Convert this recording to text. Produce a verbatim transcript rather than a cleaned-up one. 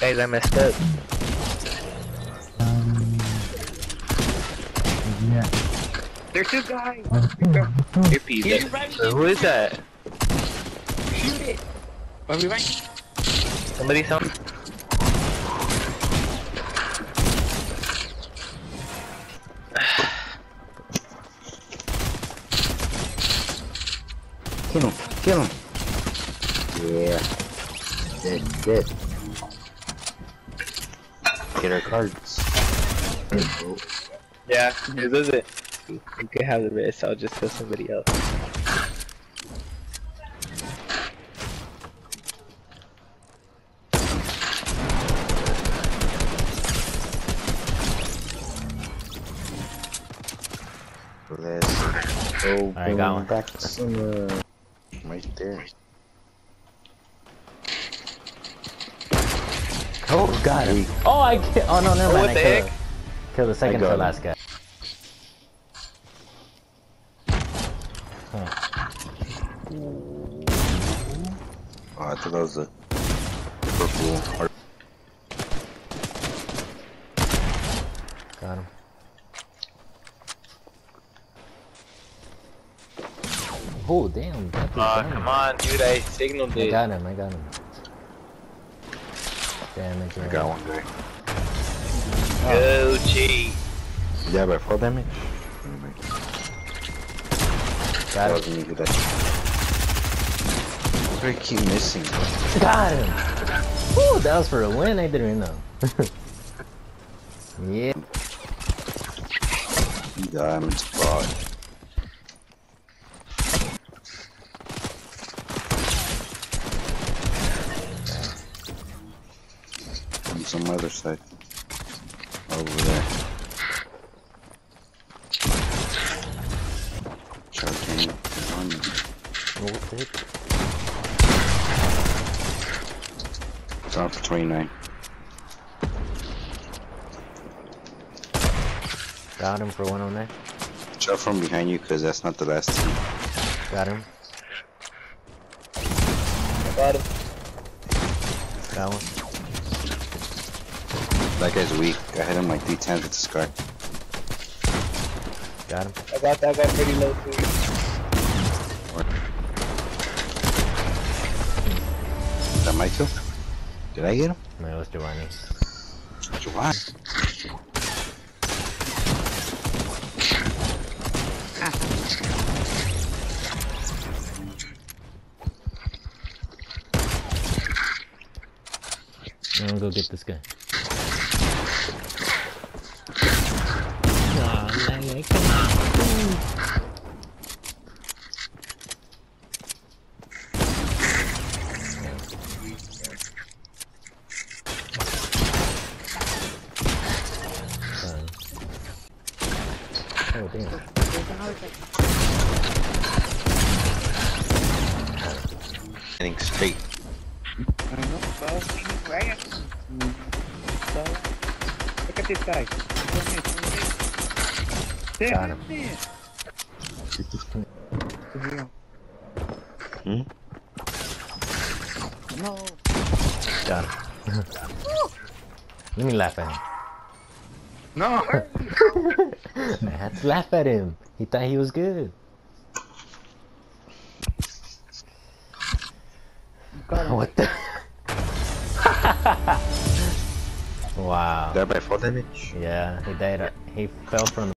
Guys, I messed up. Um, yeah. There's two guys. Oh, Your P. He's right. Who is that? Shoot it. Are we right? Somebody saw me. Kill him, kill him. Yeah. Dead, dead. Get our cards. Yeah, this is it. You can have the rest, I'll just kill somebody else. Let's go. I got one. Back to some, uh, right there. Oh, got him. Oh, I ki- Oh, no, never Oh, mind. what I the killed, heck? killed the second got to him. last guy. Huh. Oh, I thought that was a purple heart. Got him. Oh, damn. That dude's Aw, down. come on, dude, I signaled I it. got him, I got him. Damage. I got one guy. Go, cheat. Yeah, by full damage. Got him. Wasn't even that. Why do I keep missing? Got him! Woo, that was for a win, I didn't even know. Yeah. Diamond spot. On some other side. Over there. Charging on me. What's it? It's on for twenty-nine. Got him for one on there. Shot from behind you, cause that's not the last team. Got him. Got him. Got one. That guy's weak. I hit him like three times with the scar. Got him. I got that guy pretty low, too. Is that my kill? Did I get him? No, it was Giovanni. July. I'm gonna go get this guy. Oh, damn. Getting straight. Look at this guy. Got him. Hmm? No. Got him. Let me laugh at him. No. I had to laugh at him. He thought he was good. What the? Wow. Died by full damage? Yeah, he died. He fell from